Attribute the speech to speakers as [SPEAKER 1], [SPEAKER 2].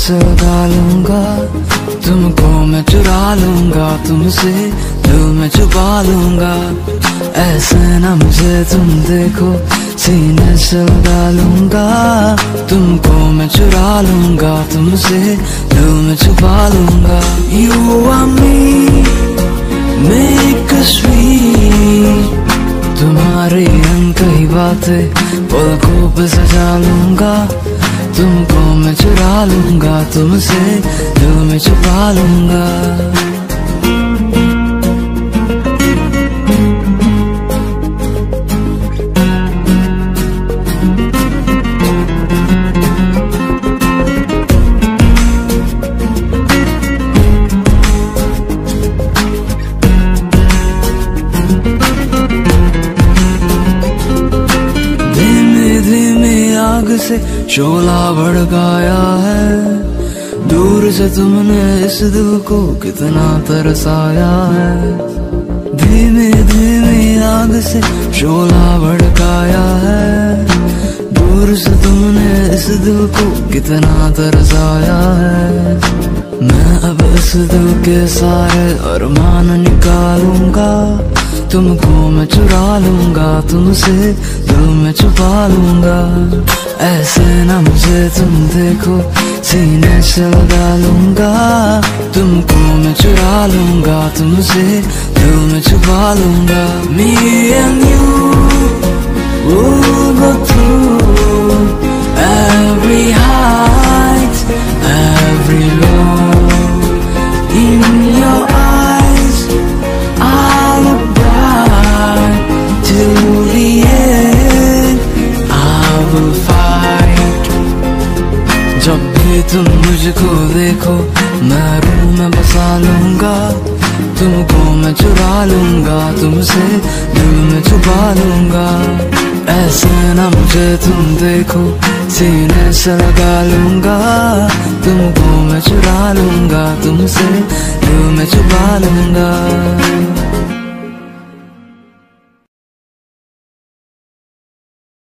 [SPEAKER 1] से लगा लूंगा, तुमको मैं चुरा लूंगा, तुमसे दिल में छुपा लूंगा। ऐसे ना मुझे तुम देखो, सीने से लगा लूंगा, तुमको मैं चुरा लूंगा, तुमसे दिल में छुपा लूंगा। You are me, make us sweet, तुम्हारी अनकही बातें पलकों पे सजा लूंगा, तुमको मैं चुरा लूंगा, तुमसे दिल में छुपा लूंगा। आग से शोला भड़काया है, दूर से तुमने इस दिल को कितना तरसाया है। धीमे धीमे आग से शोला भड़काया है, दूर से तुमने इस दिल को कितना तरसाया है। मैं अब इस दिल के सारे अरमान निकालूंगा, तुमको मैं चुरा लूंगा, तुमसे दिल में छुपा लूंगा। ऐसे ना मुझे तुम देखो, सीने से लगा लूंगा, तुमको मैं चुरा लूंगा, तुमसे दिल में छुपा लूंगा। Me and you will go through every height, every low. In your eyes I'll look bright till the end, I will fight. जब भी तुम मुझको देखो, मैं रूह में बसा लूंगा, तुमको मैं चुरा लूंगा, तुमसे दिल में छुपा लूंगा। ऐसे ना मुझे तुम देखो, सीने से लगा लूंगा, तुमको मैं चुरा लूंगा, तुमसे दिल में छुपा लूंगा।